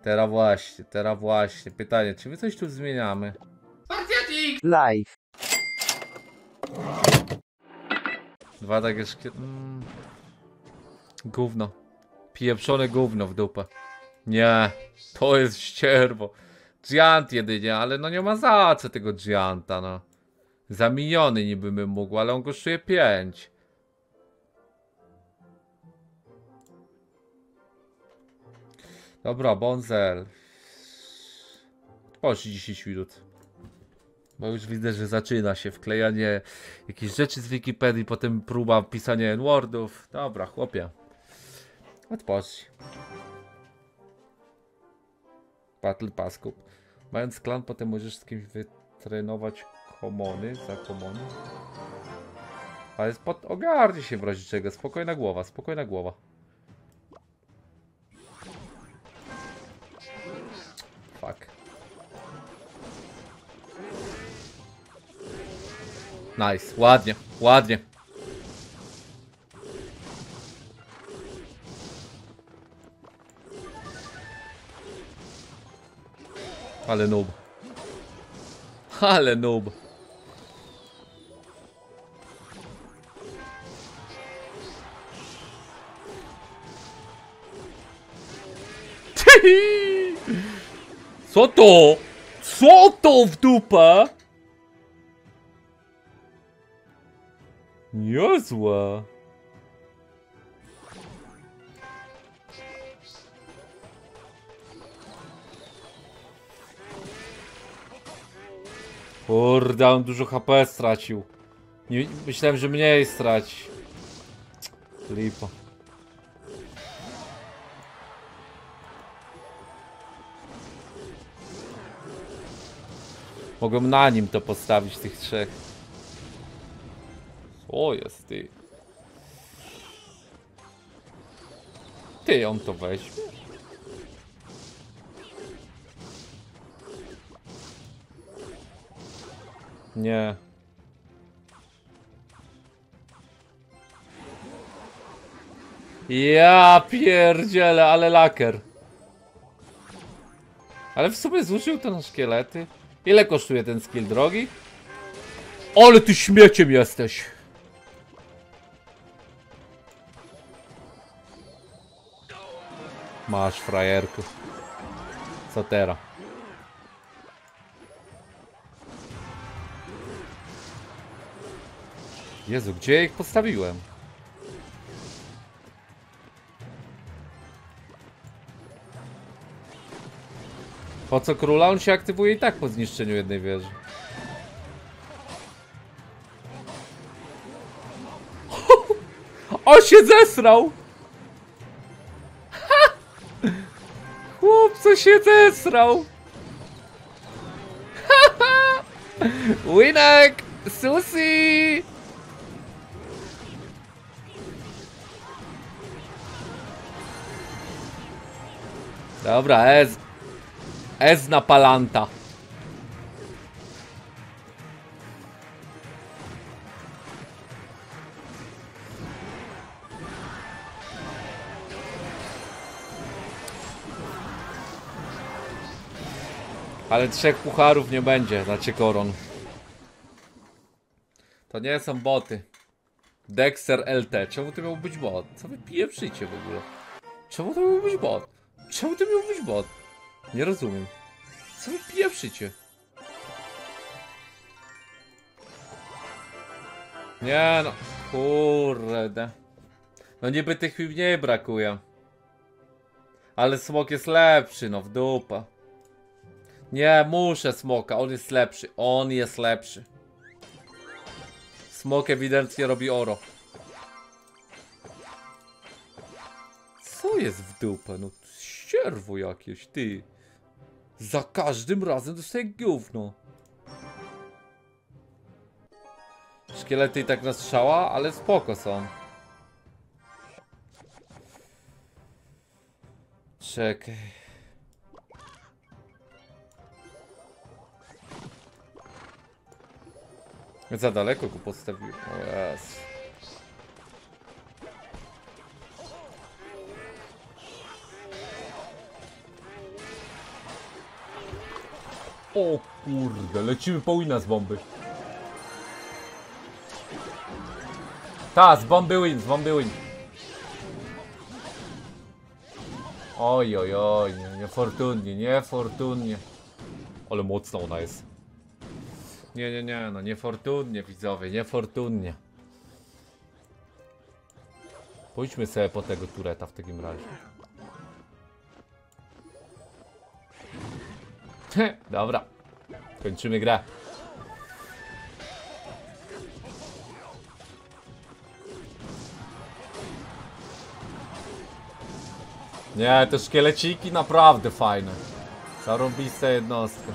Teraz właśnie. Pytanie, czy my coś tu zmieniamy? Live. Dwa takie Gówno. Pieprzone gówno w dupę. Nie, to jest ścierwo. Giant jedynie, ale no nie ma za co tego Gianta, no. Za miniony niby bym mógł, ale on kosztuje 5. Dobra, Bonzel. Poszli 10 minut. Bo już widzę, że zaczyna się wklejanie jakichś rzeczy z Wikipedii, potem próba pisania N-wordów. Dobra, chłopie. Odpocznij. Battle Paskup. Mając klan, potem możesz z kimś wytrenować komony za komony. Ale ogarnij się w razie czego. Spokojna głowa, spokojna głowa. Fuck. Nice, ładnie, ładnie. Ale noob. Ale noob. Co to? Co to w dupę? Niezłe. Kurde, on dużo HP stracił. Nie, myślałem, że mniej straci. Lipa. Mogłem na nim to postawić, tych trzech. O, jest ty. Ty, on to weźmie. Nie. Ja pierdzielę, ale laker. Ale w sumie zużył to na szkielety. Ile kosztuje ten skill drogi? Ale ty śmieciem jesteś. Masz frajerku. Co teraz? Jezu, gdzie ja ich postawiłem? Po co króla? On się aktywuje i tak po zniszczeniu jednej wieży. On się zesrał! Chłopco się zesrał! Winek! Susi! Dobra, Ez na palanta. Ale 3 pucharów nie będzie, znaczy koron. To nie są boty. Dexter LT. Czemu to miał być bot? Co wy pieprzycie w ogóle? Czemu to miał być bot? Czemu to miał być bot? Nie rozumiem. Co wy pieprzycie? Nie no. Kurde. No niby tych mi mniej brakuje. Ale smok jest lepszy, no w dupa. Nie, muszę smoka, on jest lepszy. On jest lepszy. Smok ewidentnie robi oro. Co jest w dupę? No ścierwo jakieś, ty. Za każdym razem dostaję gówno. Szkielety i tak na strzała, ale spoko są. Czekaj. Za daleko go postawiłem. O Jezu. O kurde, lecimy po wina z bomby. Ta, z bomby win, z bomby win. Oj, oj, oj, niefortunnie, niefortunnie. Ale mocna ona jest. Nie, no niefortunnie widzowie, niefortunnie. Pójdźmy sobie po tego tureta w takim razie. Dobra, kończymy grę. Nie, te szkieleciki naprawdę fajne. Zarobiste jednostki.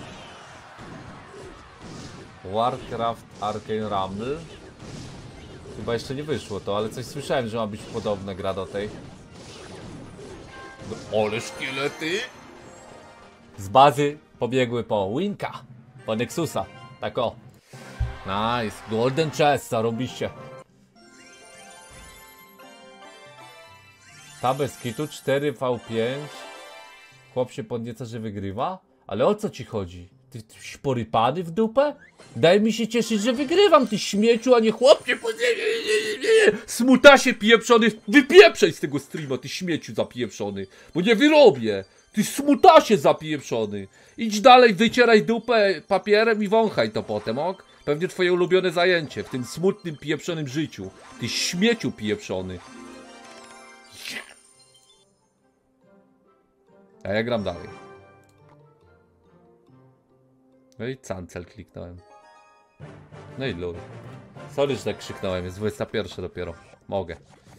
Warcraft Arcane Rumble. Chyba jeszcze nie wyszło to, ale coś słyszałem, że ma być podobna gra do tej. No, ale szkielety! Z bazy pobiegły po Winka, po Nexusa. Tak o. Nice, Golden Chest, zarobiście. Ta bez kitu 4v5. Chłop się podnieca, że wygrywa? Ale o co ci chodzi? Ty porypany w dupę? Daj mi się cieszyć, że wygrywam, ty śmieciu, a nie chłopie. Smutasie pieprzony, wypieprzaj z tego streama, ty śmieciu zapieprzony. Bo nie wyrobię. Ty smutasie zapieprzony. Idź dalej, wycieraj dupę papierem i wąchaj to potem, ok? Pewnie twoje ulubione zajęcie w tym smutnym, pieprzonym życiu. Ty śmieciu pieprzony. A ja gram dalej. No i cancel kliknąłem. No i lul. Sorry, że tak krzyknąłem, jest 21 dopiero. Mogę.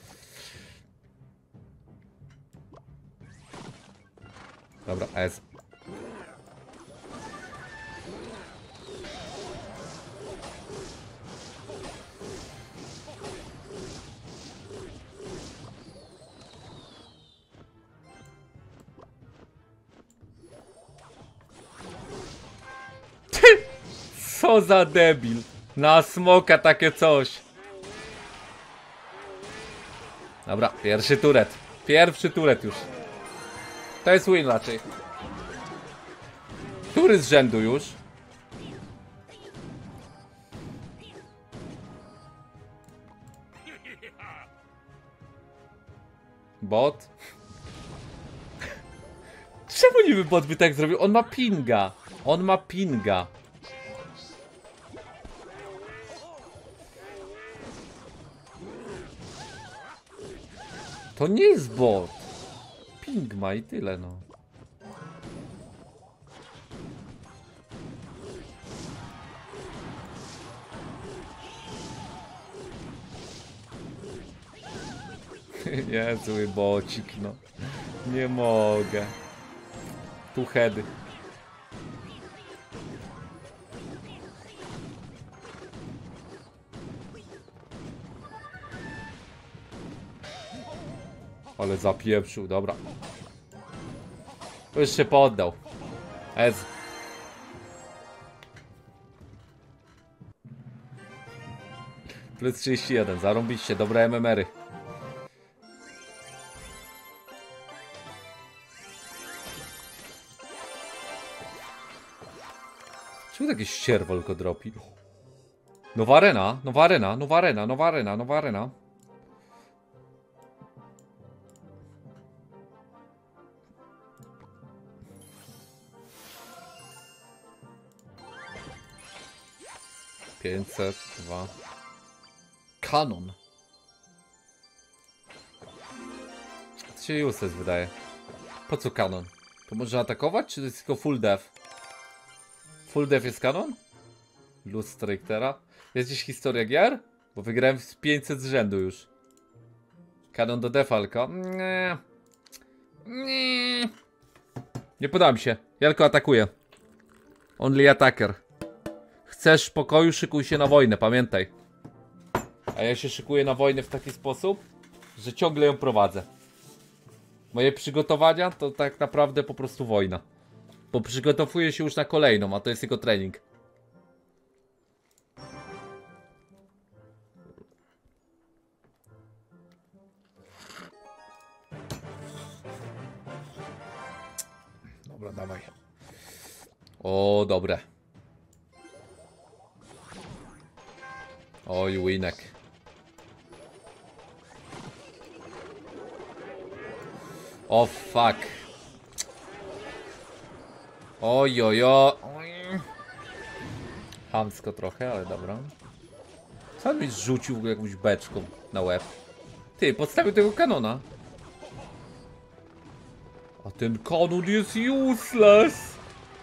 Dobra, S. Co za debil. Na smoka takie coś. Dobra, pierwszy turet. Pierwszy turet już. To jest win raczej. Który z rzędu już? Bot? Czemu niby bot by tak zrobił? On ma pinga. On ma pinga. To nie jest bot. Ping ma i tyle, no. Niezły bocik, no. Nie mogę. Tu heady. Ale zapieprzył, dobra. Już się poddał. Ez. Plus 31, zarąbiście, dobre MMR-y. Czemu takie ścierwol go dropi? Nowa arena, nowa arena, nowa arena, nowa arena, nowa arena. Pięćset, 2. Kanon. To się useless wydaje. Po co kanon? To może atakować, czy to jest tylko full death? Full death jest kanon? Luz Strictera. Jest gdzieś historia gier? Bo wygrałem z 500 z rzędu już. Kanon do defalka. Nie. Nie. Nie podoba mi się. Ja tylko atakuję. Only attacker. Chcesz pokoju, szykuj się na wojnę, pamiętaj. A ja się szykuję na wojnę w taki sposób, że ciągle ją prowadzę. Moje przygotowania to tak naprawdę po prostu wojna. Bo przygotowuję się już na kolejną, a to jest tylko trening. Dobra, dawaj. O, dobre. Oj, winek. O, fuck. Oj, oj, oj. Chamsko trochę, ale dobra. Co on mi rzucił w ogóle jakąś beczką na łeb? Ty, podstawił tego kanona. A ten kanon jest useless.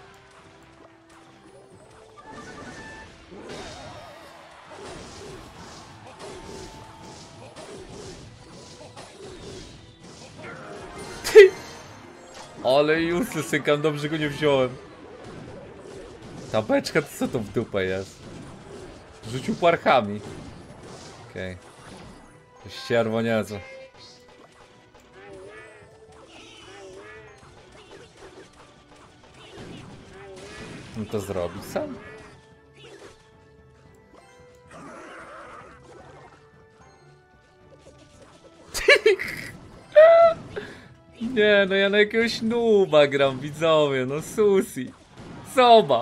Ty. Ale useless ten kanon, dobrze go nie wziąłem. Ta beczka to co to w dupę jest? Rzucił parchami. Okej. To ścierwo niezłe. No to zrobi sam. Nie, no ja na jakiegoś nuba gram, widzowie, no susi. Soba.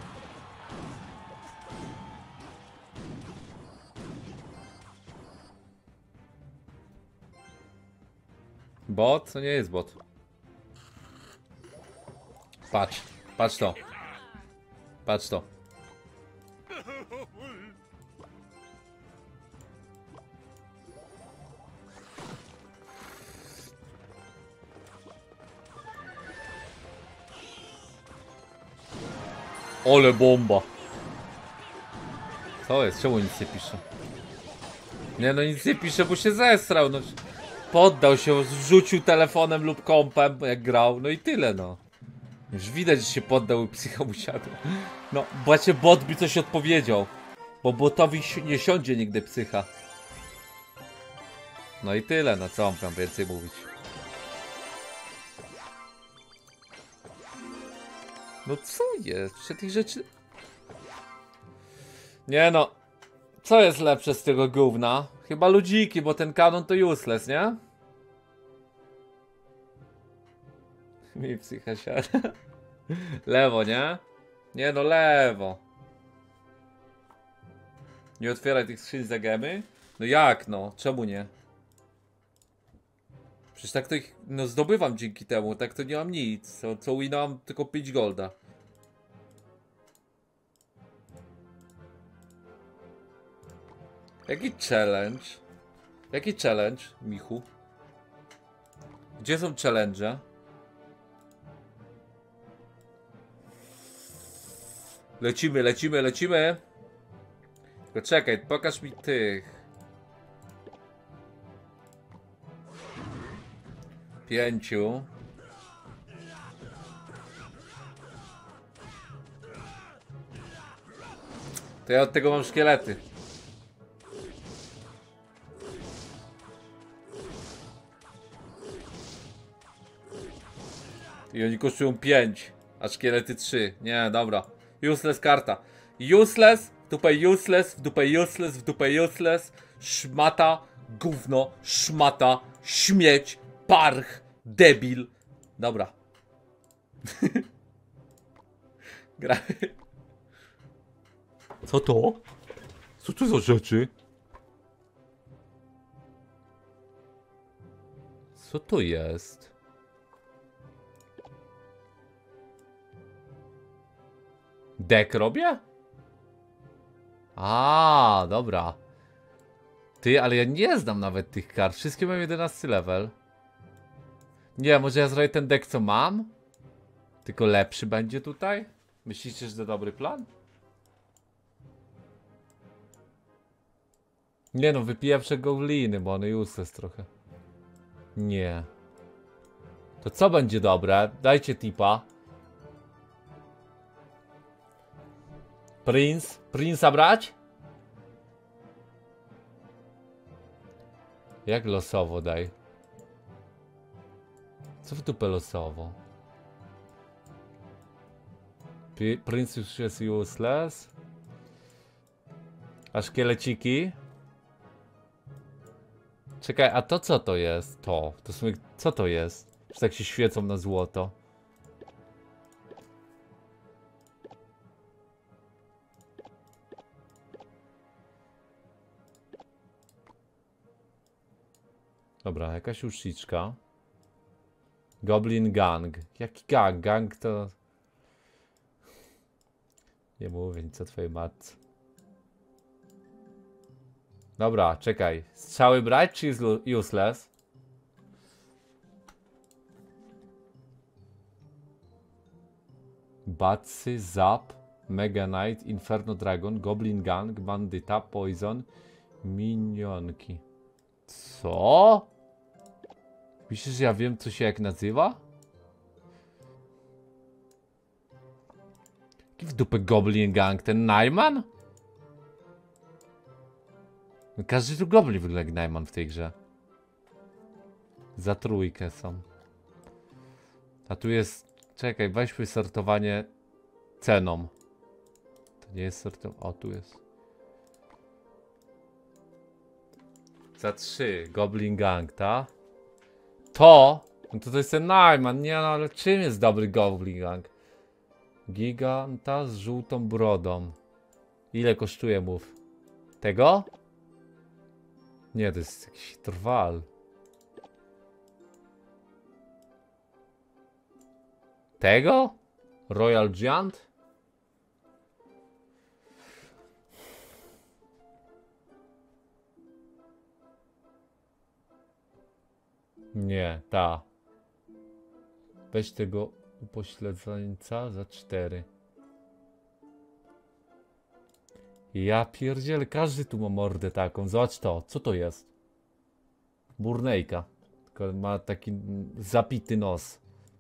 Bot? To nie jest bot. Patrz, patrz to. Patrz to. Ole bomba. Co jest? Czemu nic nie pisze? Nie no, nic nie pisze, bo się zesrał, no. Poddał się, rzucił telefonem lub kompem, jak grał, no i tyle, no. Już widać, że się poddał i psycha mu siadł. No, właśnie bot by coś odpowiedział. Bo botowi nie siądzie nigdy psycha. No i tyle, no co mam więcej mówić. No co jest? Przy tych rzeczy... Nie no. Co jest lepsze z tego gówna? Chyba ludziki, bo ten kanon to useless, nie? Mi psycha siada. Lewo, nie? Nie no, lewo. Nie otwieraj tych skrzyń za gemy? No jak no? Czemu nie? Przecież tak to ich, no zdobywam dzięki temu, tak to nie mam nic. Co winam tylko 5 golda. Jaki challenge? Jaki challenge, Michu? Gdzie są challenge? Lecimy, lecimy, lecimy. Tylko czekaj, pokaż mi tych. 5. To ja od tego mam szkielety. I oni kosztują 5, a szkielety 3. Nie, dobra. Useless karta. Useless, w dupę useless, w dupę useless, w dupę useless. Szmata, gówno, szmata, śmieć, parch, debil. Dobra. Gramy. Co to? Co to za rzeczy? Co to jest? Dek robię? A, dobra. Ty, ale ja nie znam nawet tych kart. Wszystkie mają 11 level. Nie, może ja zrobię ten dek, co mam? Tylko lepszy będzie tutaj? Myślicie, że to dobry plan? Nie no, wypieprzę gobliny, bo one useless trochę. Nie. To co będzie dobre? Dajcie tipa. Prince'a brać? Jak losowo daj? Co w dupę losowo? Prince już jest useless. A szkieleciki? Czekaj, a to co to jest? To w sumie, co to jest? Że tak się świecą na złoto. Dobra, jakaś uszyczka. Goblin Gang. Jaki gang? Gang to... Nie mówię nic o twojej matce. Dobra, czekaj. Strzały brać czy useless? Batsy, Zap, Mega Knight, Inferno Dragon, Goblin Gang, Bandyta, Poison, Minionki. Co? Myślisz, że ja wiem, co się jak nazywa? Jaki w dupę Goblin Gang? Ten Najman? No każdy tu Goblin wygląda jak Najman w tej grze. Za trójkę są. A tu jest... Czekaj, weźmy sortowanie ceną. To nie jest sortowanie... O, tu jest. Za 3. Goblin Gang, ta? To? No to jest ten Najman. Nie no, ale czym jest dobry Goblin Gang? Giganta z żółtą brodą. Ile kosztuje, mów? Tego? Nie, to jest jakiś trwal. Tego? Royal Giant? Nie, ta. Weź tego upośledzeńca za 4. Ja pierdzielę, każdy tu ma mordę taką. Zobacz to, co to jest? Burnejka. Tylko ma taki zapity nos.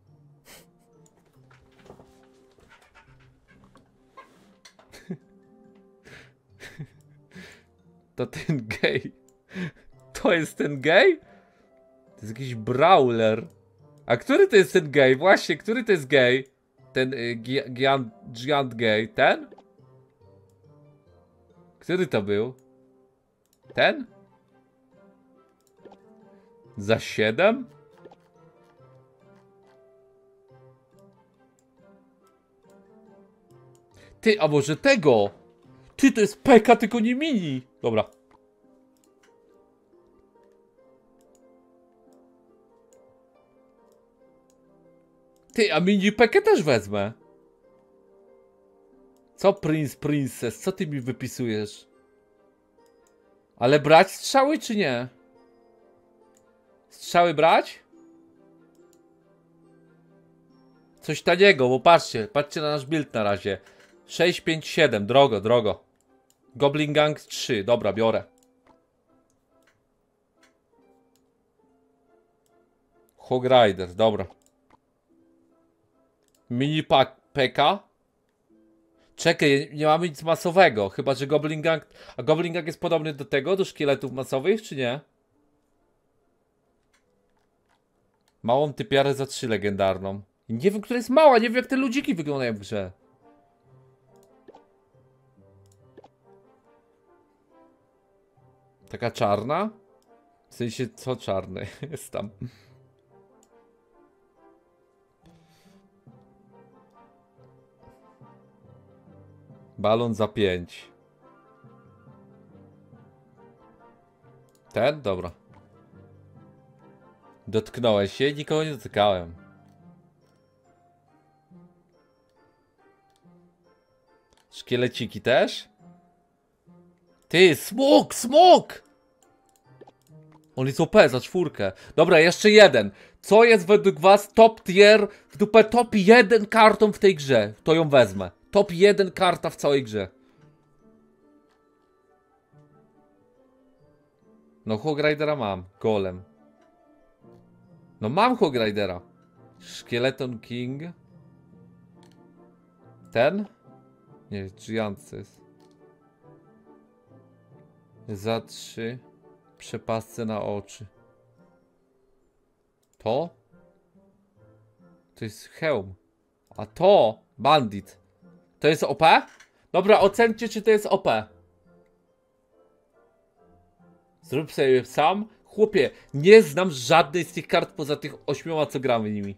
To ten gej. To jest ten gej? To jest jakiś brawler. A który to jest ten gej? Właśnie, który to jest gej? Ten giant gay. Ten? Który to był? Ten? Za 7? Ty, a może tego? Ty, to jest Peka, tylko nie mini. Dobra. Ty, a mini Pekę też wezmę. Co Princess? Co ty mi wypisujesz? Ale brać strzały czy nie? Strzały brać? Coś taniego, bo patrzcie na nasz build na razie. 6, 5, 7, drogo. Goblin Gang 3, dobra, biorę. Hog Rider, dobra. Mini Peka. Czekaj, nie mamy nic masowego, chyba że Goblin Gang... A Goblin Gang jest podobny do tego, do szkieletów masowych, czy nie? Małą typiarę za 3 legendarną. I nie wiem, która jest mała, nie wiem jak te ludziki wyglądają w grze. Taka czarna? W sensie, co czarny jest tam? Balon za 5. Ten? Dobra. Dotknąłeś się? Nikogo nie dotykałem. Szkieleciki też? Ty, smok! On jest OP za 4. Dobra, jeszcze jeden. Co jest według was top tier, w dupę top 1 kartą w tej grze? To ją wezmę. Top 1 karta w całej grze. No Hog Ridera mam. Golem. No mam Hog Ridera. Skeleton King. Ten? Nie, Giant jest. Za 3. Przepasce na oczy. To? To jest hełm. A to? Bandit. To jest OP? Dobra, ocencie, czy to jest OP. Zrób sobie sam. Chłopie, nie znam żadnej z tych kart poza tych 8, co gramy nimi.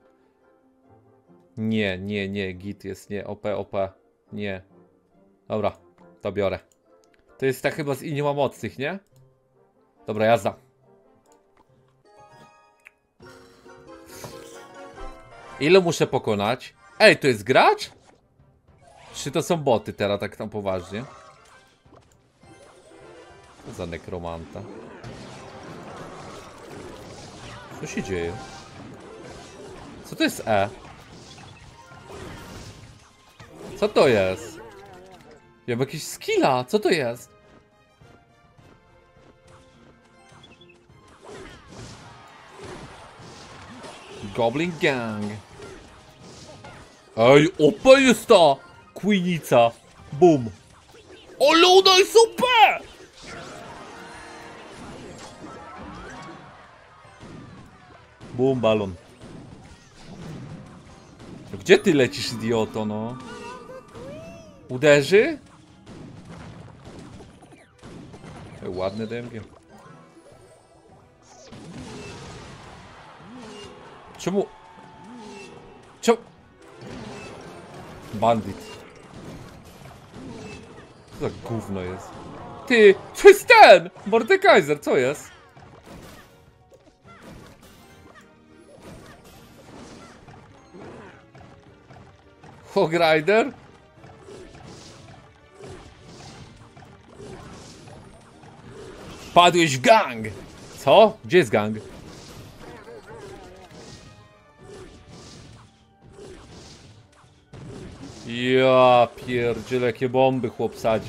Nie, git jest, nie, OP. Nie. Dobra, to biorę. To jest tak chyba z innymi mocnych, nie? Dobra, jazda. Ile muszę pokonać? Ej, to jest gracz? Czy to są boty teraz, tak tam poważnie? Co za nekromanta? Co się dzieje? Co to jest E? Co to jest? Ja mam jakieś skilla, co to jest? Goblin Gang. Ej, opa jest ta Queennica. Boom. O, Luna jest super! Boom, balon. Gdzie ty lecisz, idioto, no? Uderzy? Ej, ładny dębie. Czemu? Czemu? Bandit. Co za gówno jest? Ty, to jest ten! Mordekaiser, co jest? Hog Rider? Padłeś w gang! Co? Gdzie jest gang? Ja pierdzielę, jakie bomby chłop sadzi.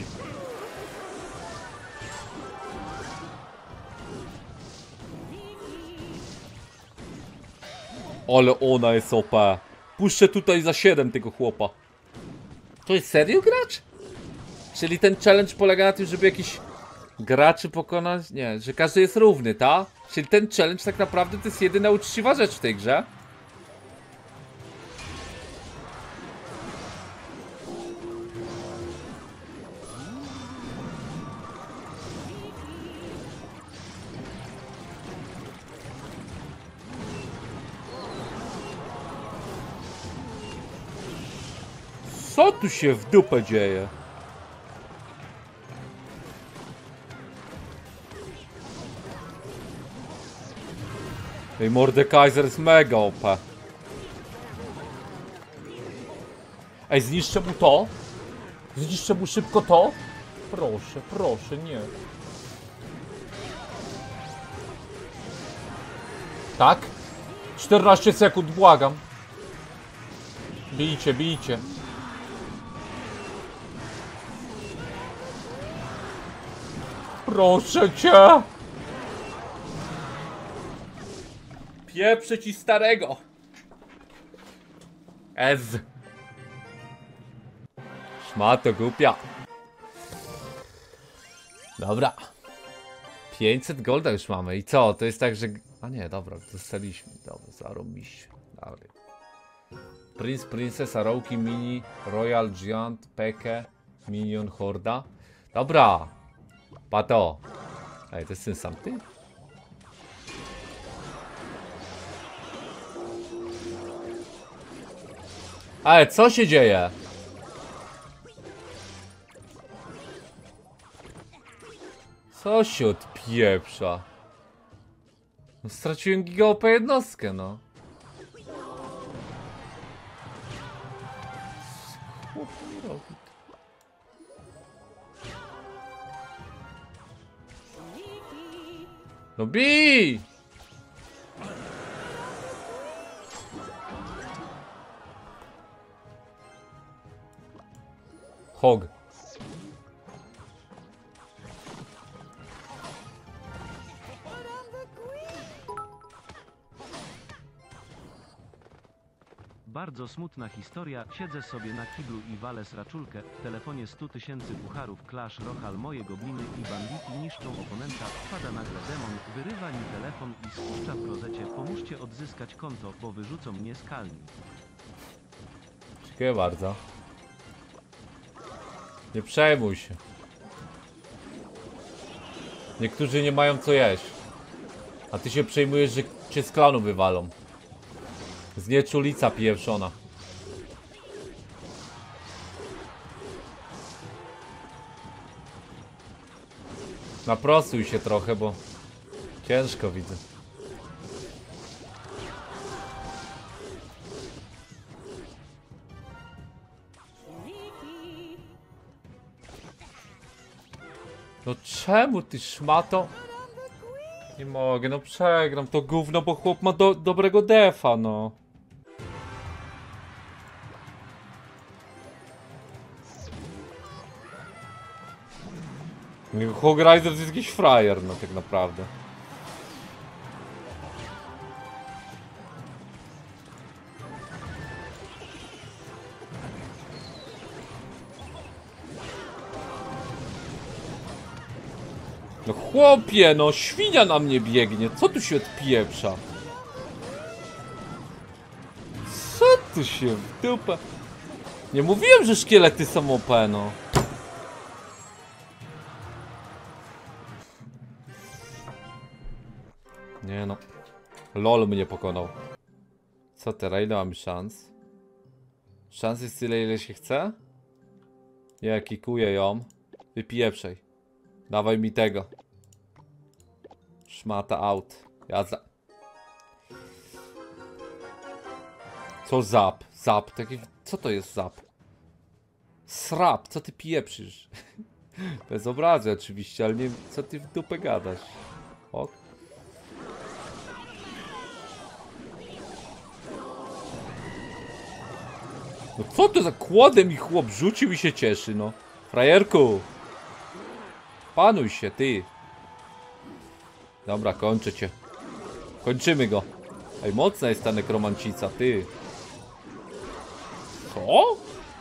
Ale ona jest OP. Puszczę tutaj za 7 tego chłopa. To jest serio gracz? Czyli ten challenge polega na tym, żeby jakiś graczy pokonać? Nie, że każdy jest równy, ta? Czyli ten challenge tak naprawdę to jest jedyna uczciwa rzecz w tej grze? Co tu się w dupę dzieje? Ej, Mordekaiser jest mega OP. Ej, zniszczę mu to? Zniszczę mu szybko to? Proszę, proszę, nie. Tak? 14 sekund, błagam. Bijcie, bijcie. Proszę cię! Pieprzę ci starego! Ez! Szmato głupia! Dobra. 500 golda już mamy. I co? To jest tak, że... A nie, dobra, dostaliśmy. Dobra, zarobiliśmy. Dalej. Prince, Princess, Arauki, Mini, Royal, Giant, Peke, Minion, Horda. Dobra! Pato! Ej, to jest ten sam ty? Ale co się dzieje? Co się odpieprza? No, straciłem giga OP jednostkę, no. Co chłop robi? No bij! Hog. Bardzo smutna historia, siedzę sobie na kiblu i walę sraczulkę, w telefonie 100 000 pucharów Clash Royale, moje gobliny i banditi niszczą oponenta, wpada nagle demon, wyrywa mi telefon i spuszcza w rozecie, pomóżcie odzyskać konto, bo wyrzucą mnie z kalni. Dziękuję bardzo. Nie przejmuj się. Niektórzy nie mają co jeść. A ty się przejmujesz, że cię z klanu wywalą. Znieczulica pieprzona. Naprostuj się trochę, bo ciężko widzę. No czemu ty szmato? Nie mogę, no przegram to gówno, bo chłop ma dobrego defa, no. Hog Rider to jest jakiś frajer, no tak naprawdę. No chłopie, no świnia na mnie biegnie. Co tu się odpieprza? Co tu się w dupę? Nie mówiłem, że szkielety są OP, no. Nie no. LOL mnie pokonał. Co teraz? Ile mamy szans? Szans jest tyle, ile się chce? Nie, kikuję ją. Wypieprzej. Dawaj mi tego. Szmata out. Jazda. Co zap? Zap. Taki... Co to jest zap? Srap. Co ty pieprzysz? Bez obrazy oczywiście, ale nie wiem, co ty w dupę gadasz. Ok. No co to za kłodem mi chłop rzucił i się cieszy, no. Frajerku. Panuj się, ty. Dobra, kończę cię. Kończymy go. Ej, mocna jest ta nekromancica, ty. Co?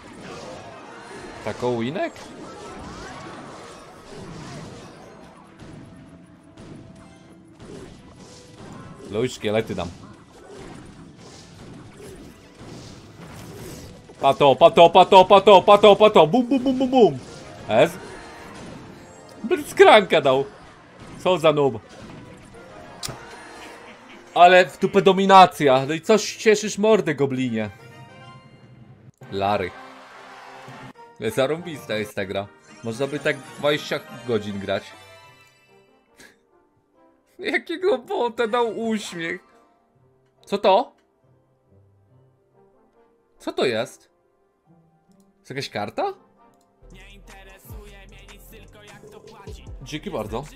Taką winek? Luj, szkielety dam. Pato, pato, pato, pato, pato, pato. Bum, bum, bum, bum, bum. Ez? Blitzcranka dał. Co za noob. Ale w dupę dominacja. No i coś cieszysz mordę, goblinie. Lary. Zarąbista jest ta gra. Można by tak 20 godzin grać. Jakiego bota dał uśmiech. Co to? Co to jest? Jest jakaś karta? Dzięki bardzo.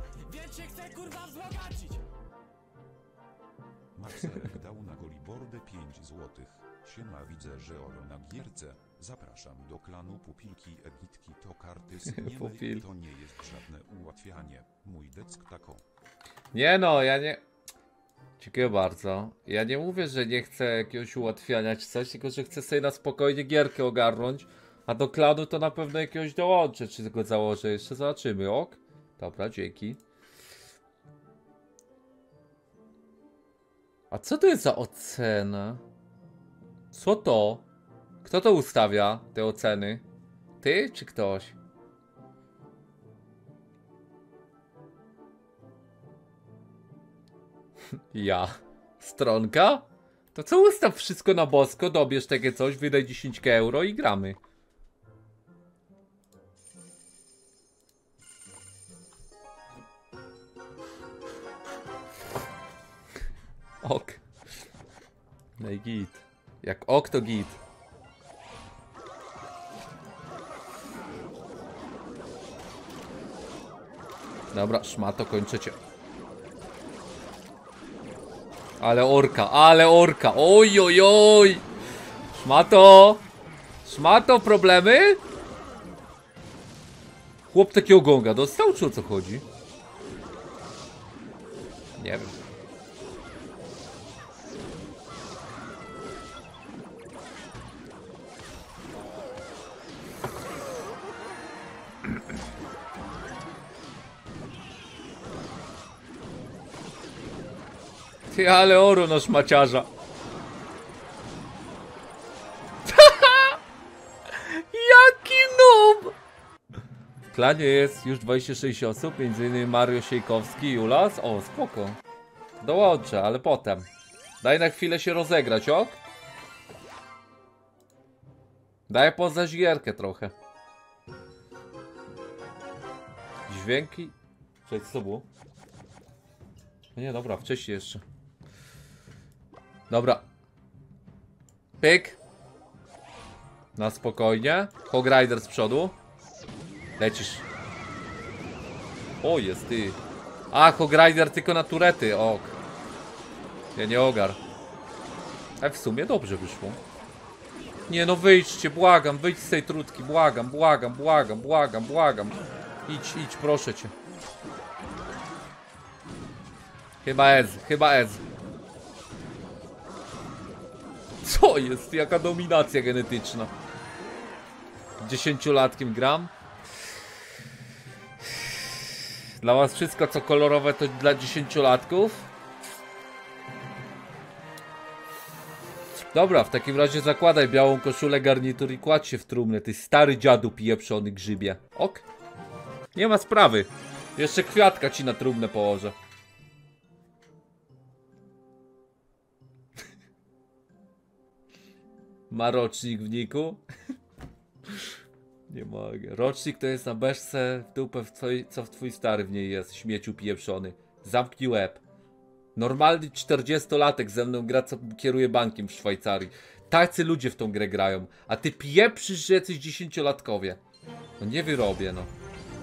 Marcelek dał na Golibordę 5 złotych. Siema, widzę, że oro na gierce. Zapraszam do klanu Pupilki Egitki, to karty z niemy, to nie jest żadne ułatwianie. Mój deck taką. Nie no, ja nie... Dziękuję bardzo. Ja nie mówię, że nie chcę jakiegoś ułatwiania czy coś, tylko że chcę sobie na spokojnie gierkę ogarnąć. A do klanu to na pewno jakiegoś dołączę, czy go założę. Jeszcze zobaczymy, ok? Dobra, dzięki. A co to jest za ocena? Co to? Kto to ustawia, te oceny? Ty czy ktoś? Ja. Stronka? To co ustaw wszystko na bosko, dobierz takie coś, wydaj 10 euro i gramy. Ok. No i git. Jak ok, to git. Dobra, szmato, kończę cię. Ale orka, ale orka. Oj, oj, oj. Szmato. Szmato, problemy? Chłop takiego gonga dostał, czy o co chodzi? Nie wiem. Ty, ale oro na szmaciarza. Jaki noob! W klanie jest już 26 osób, m.in. Mario Siejkowski i Ulas. O, spoko. Dołączę, ale potem. Daj na chwilę się rozegrać, ok? Daj poznać gierkę trochę. Dźwięki... Cześć, co było? No nie, dobra, wcześniej jeszcze. Dobra. Pyk. Na spokojnie. Hog Rider z przodu. Lecisz. O, jest ty. A, Hogrider tylko na turety, ok. Ja nie ogar. A w sumie dobrze wyszło. Nie no, wyjdźcie, błagam, wyjdź z tej trutki, błagam, błagam, błagam, błagam, błagam. Idź, proszę cię. Chyba Ez. Co jest? Jaka dominacja genetyczna? 10-latkiem gram. Dla was wszystko co kolorowe to dla 10-latków. Dobra, w takim razie zakładaj białą koszulę, garnitur i kładź się w trumnę, ty stary dziadu pieprzony grzybie. Ok? Nie ma sprawy. Jeszcze kwiatka ci na trumnę położę. Ma rocznik w niku? Nie mogę. Rocznik to jest na beczce w dupę, co w twój stary w niej jest, śmieciu pieprzony. Zamknij łeb. Normalny 40-latek ze mną gra, co kieruje bankiem w Szwajcarii. Tacy ludzie w tą grę grają. A ty pieprzysz, że jacyś 10-latkowie. No nie wyrobię, no.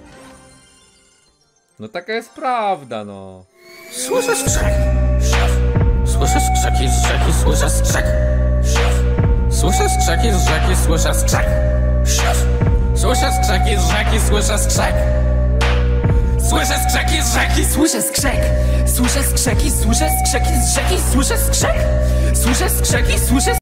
No taka jest prawda, no. Słyszę skrzek. Słyszę skrzeki z rzeki, słyszę skrzek. Słyszę skrzeki z rzeki, słyszę skrzek. Słyszę skrzeki z rzeki, słyszę skrzek. Słyszę skrzeki z rzeki, słyszę skrzek. Słyszę skrzeki, słyszę skrzeki z rzeki, słyszę skrzek. Słyszę skrzeki, słyszę